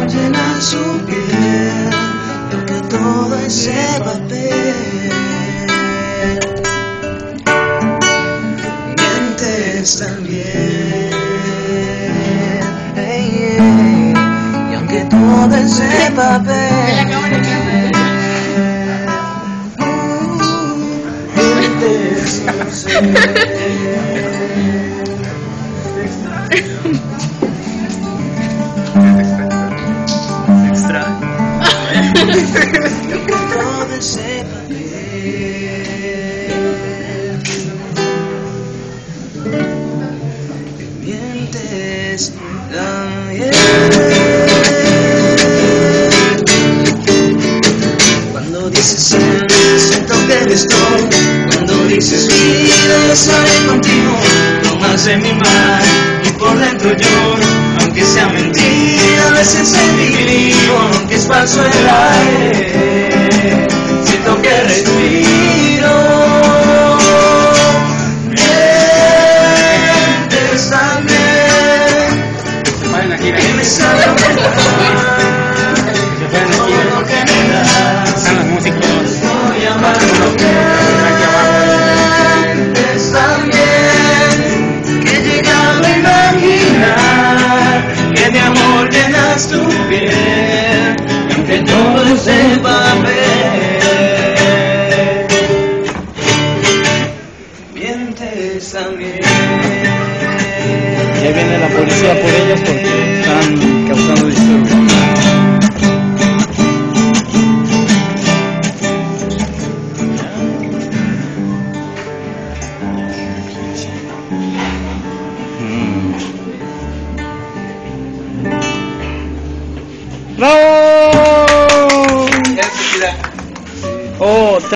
llena su piel, porque todo ese papel. Mientes también, y aunque todo ese papel. Mientes, no sé. Extra. Todo ese papel. Mientes también. Cuando dices siento que eres todo. Cuando dices vida estaré contigo. No más de mi mar y por dentro lloro. Aunque sea mentira, a veces en mi vivo, aunque es falso el aire, siento que respiro. Mientes también, que me sabe todo lo que me das. Están los músicos. Estoy amando. Mientes también, que he llegado a imaginar que de amor llenas tu piel, y aunque todo es de papel. Mientes también. Ya viene la policía por ellos porque están causando disturbios. ¡Bravo! Ya se tira. Oh,